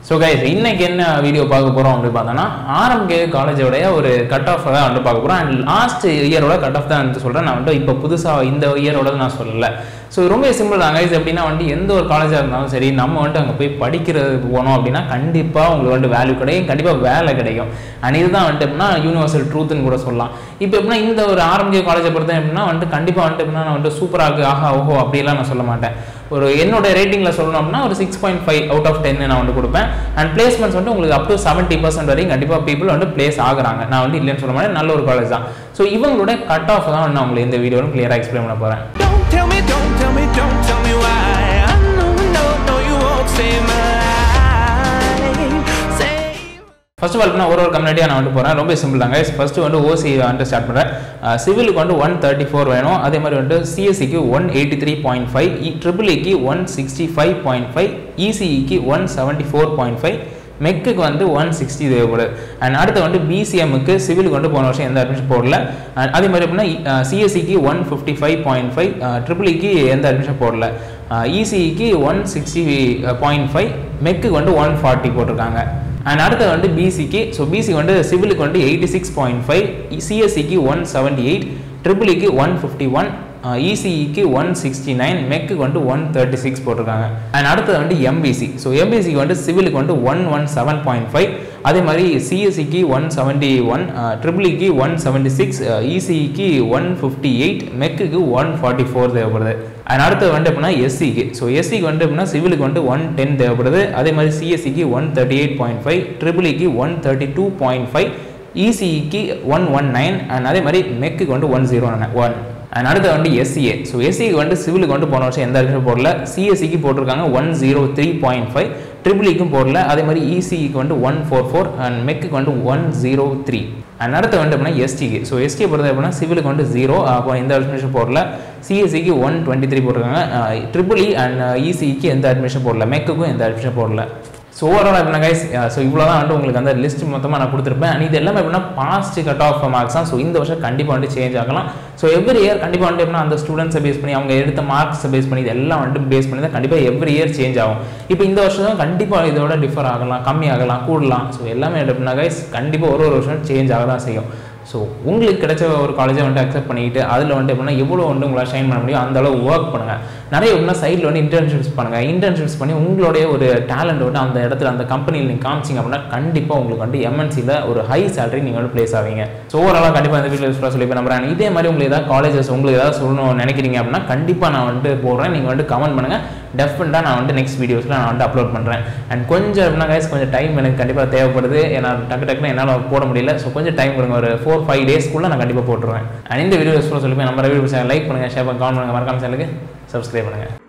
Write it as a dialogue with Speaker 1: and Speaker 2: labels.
Speaker 1: So guys, இன்னைக்கு என்ன video பார்க்க போறோம் அப்படி பார்த்தா RMK காலேஜோட ஒரு கட் ஆஃப் தான் வந்து பார்க்க போறோம். அண்ட் லாஸ்ட் இயரோட கட் ஆஃப் தான் வந்து சொல்றேன். நான் வந்து இப்போ புதுசா இந்த இயரோட நான் சொல்லல. ஸோ ரொம்ப சிம்பிள் தான் கைஸ். எப்படின்னா வந்து எந்த ஒரு காலேஜாக இருந்தாலும் சரி, நம்ம வந்து அங்கே போய் படிக்கிறதுக்கு போனோம் அப்படின்னா கண்டிப்பாக உங்களுக்கு வந்து வேல்யூ கிடைக்கும், கண்டிப்பாக வேலை கிடைக்கும். அண்ட் இதுதான் வந்துட்டு எப்படின்னா யூனிவர்சல் ட்ரூத்னு கூட சொல்லலாம். இப்போ எப்படின்னா இந்த ஒரு RMK காலேஜை பொறுத்த எப்படின்னா வந்து கண்டிப்பாக வந்துட்டு எப்படின்னா நான் வந்து சூப்பராக இருக்குது, ஆஹா ஓஹோ அப்படிலாம் நான் சொல்ல மாட்டேன். ஒரு என்னோட ரேட்டிங்கில் சொல்லணும் அப்படின்னா ஒரு 6.5 அவுட் ஆஃப் 10 நான் வந்து கொடுப்பேன். அண்ட் பிளேஸ்மெண்ட்ஸ் வந்து உங்களுக்கு அப் டு 70% வரைக்கும் கண்டிப்பாக பீப்புள் வந்து பிளேஸ் ஆகுறாங்க. நான் வந்து இல்லைன்னு சொல்ல மாட்டேன், நல்ல ஒரு காலேஜ் தான். ஸோ இவங்களோட கட் ஆஃப் தான் நான் உங்களுக்கு இந்த வீடியோவில் கிளியராக எக்ஸ்பிளைன் பண்ண போகிறேன்.
Speaker 2: Don't tell me why. I know you won't save my life.
Speaker 1: First of all நான் ஒரு கம்யூனிட்டியாக நான் வந்து போகிறேன். ரொம்ப சிம்பிள் தாங்க. ஃபர்ஸ்ட்டு வந்து ஓசி வந்து ஸ்டார்ட் பண்ணுறேன். சிவிலுக்கு வந்து 134 வேணும். அதே மாதிரி வந்து சிஎஸ்சிக்கு 183.5, ட்ரிபிள்இக்கு 165.5, இசிஇக்கு 174.5, மெக்குக்கு வந்து 160 தேவைப்படுது. அண்ட் அடுத்து வந்து பிசிஎம்முக்கு சிவிலுக்கு வந்து போன வருஷம் எந்த அட்மிஷன் போடல. அதே மாதிரி அப்படின்னா சிஎஸ்சிக்கு 155.5, ட்ரிபிள்இக்கு எந்த அட்மிஷன் போடல, இசிஇக்கு 160.5, மெக்குக்கு வந்து 140 போட்டிருக்காங்க. அண்ட் அடுத்து வந்து பிசிக்கு, ஸோ பிசி வந்து சிவிலுக்கு வந்து 86.5, சிஎஸ்சிக்கு 178, ட்ரிபிள்இக்கு 151, இசிஇக்கு 169, மெக்குக்கு வந்து 136 போட்டிருக்காங்க. அண்ட் அடுத்தது வந்து எம்பிசி, ஸோ எம்பிசிக்கு வந்து சிவிலுக்கு வந்து 117.5, அதே மாதிரி சிஎஸ்சிக்கு 171, ட்ரிபிள்இக்கு 176, இசிஇக்கு 158, மெக்குக்கு 144 தேவைப்படுது. அண்ட் அடுத்தது வந்து எப்படின்னா எஸ்சிக்கு, ஸோ எஸ்சிக்கு வந்து எப்படின்னா சிவிலுக்கு வந்து 110 தேவைப்படுது. அதே மாதிரி சிஎஸ்சிக்கு 138.5, ட்ரிபிள்இக்கு 132.5, இசிஇக்கு 119, அண்ட் அதே மாதிரி மெக்குக்கு வந்து 101. அண்ட் அடுத்து வந்து எஸ்சிஏ, ஸோ எஸ்சிக்கு வந்து சிவிலுக்கு வந்து போன வருஷம் எந்த அட்மிஷன் போடல, சிஎஸ்சிக்கு போட்டிருக்காங்க 103.5, ட்ரிபிள்இக்கும் போடல. அதே மாதிரி இசிஇக்கு வந்து 144, அண்ட் மெக்குக்கு வந்து 103. அண்ட் அடுத்து வந்து எப்படின்னா எஸ்டிக்கு, ஸோ எஸ்டியை பொறுத்த எப்படின்னா சிவிலுக்கு வந்து 0, அப்போ எந்த அட்மிஷன் போடல, சிஎஸ்சிக்கு 123 போட்டிருக்காங்க, ட்ரிபிள்இ அண்ட் இசிஇக்கு எந்த அட்மிஷன் போடல, மெக்குக்கும் எந்த அட்மிஷன் போடல. ஸோ ஓவரால் எப்படின்னா கைஸ், ஸோ இவ்வளோ தான் வந்து உங்களுக்கு அந்த லிஸ்ட் மொத்தமாக நான் கொடுத்துருப்பேன். அண்ட் இது எல்லாமே எப்படின்னா பாஸ்ட் கட் ஆஃப் மார்க்ஸ் தான். ஸோ இந்த வருஷம் கண்டிப்பாக வந்து சேஞ்ச் ஆகலாம். ஸோ எவ்ரி இயர் கண்டிப்பாக வந்து எப்படின்னா அந்த ஸ்டூடெண்ட்ஸை பேஸ் பண்ணி, அவங்க எடுத்த மார்க்ஸை பேஸ் பண்ணி, இதெல்லாம் வந்து பேஸ் பண்ணி தான் கண்டிப்பாக எவ்ரி இயர் சேஞ்ச் ஆகும். இப்போ இந்த வருஷம் கண்டிப்பாக இதோட டிஃபர் ஆகலாம், கம்மி ஆகலாம், கூடலாம். ஸோ எல்லாமே எப்படின்னா கைஸ் கண்டிப்பாக ஒரு வருஷம் சேஞ்ச் ஆக தான் செய்யும். ஸோ உங்களுக்கு கிடைச்ச ஒரு காலேஜை வந்து அக்செப்ட் பண்ணிக்கிட்டு அதில் வந்து எப்படின்னா எவ்வளோ வந்து உங்களால் ஷைன் பண்ண முடியும் அந்த அளவு ஒர்க் பண்ணுங்கள். நிறைய எப்படின்னா சைடில் வந்து இன்டர்ன்ஷிப்ஸ் பண்ணுங்கள். இன்டர்ன்ஷிப்ஸ் பண்ணி உங்களுடைய ஒரு டேலண்ட் வந்து அந்த இடத்துல அந்த கம்பெனியில் நீங்கள் காமிச்சிங்க அப்படின்னா கண்டிப்பாக உங்களுக்கு வந்து எம்என்சியில் ஒரு ஹை சேலரி நீங்கள் வந்து பிளேஸ் ஆவீங்க. ஸோ ஓவராலாக கண்டிப்பாக இந்த வீடியோ யூஸ்ஃபுல்லாக சொல்லி நம்புறேன். இதே மாதிரி உங்களுக்கு ஏதாவது காலேஜஸ் உங்களுக்கு ஏதாவது சொல்லணும்னு நினைக்கிறீங்க அப்படின்னா கண்டிப்பாக நான் வந்து போடுறேன். நீங்கள் வந்து கமெண்ட் பண்ணுங்கள். டெஃபினட்டாக நான் வந்து நெக்ஸ்ட் வீடியோஸில் நான் வந்து அப்லோட் பண்ணுறேன். அண்ட் கொஞ்சம் எப்படின்னா கைஸ் கொஞ்சம் டைம் எனக்கு கண்டிப்பாக தேவைப்படுது. ஏன்னா டக்குன்னு என்னால் போட முடியல. ஸோ கொஞ்சம் டைம் கொடுங்க, ஒரு 4-5 டேஸ்க்குள்ளே நான் கண்டிப்பாக போட்டுருவேன். அண்ட் இந்த வீடியோ யூஸ்ஃபுல்லாக சொல்லி நம்ம வீடியோ லைக் பண்ணுங்கள், ஷேர் பண்ணுங்கள், கமெண்ட் பண்ணுங்கள், மறக்காம சேனலுக்கு சப்ஸ்கிரைப் பண்ணுங்கள்.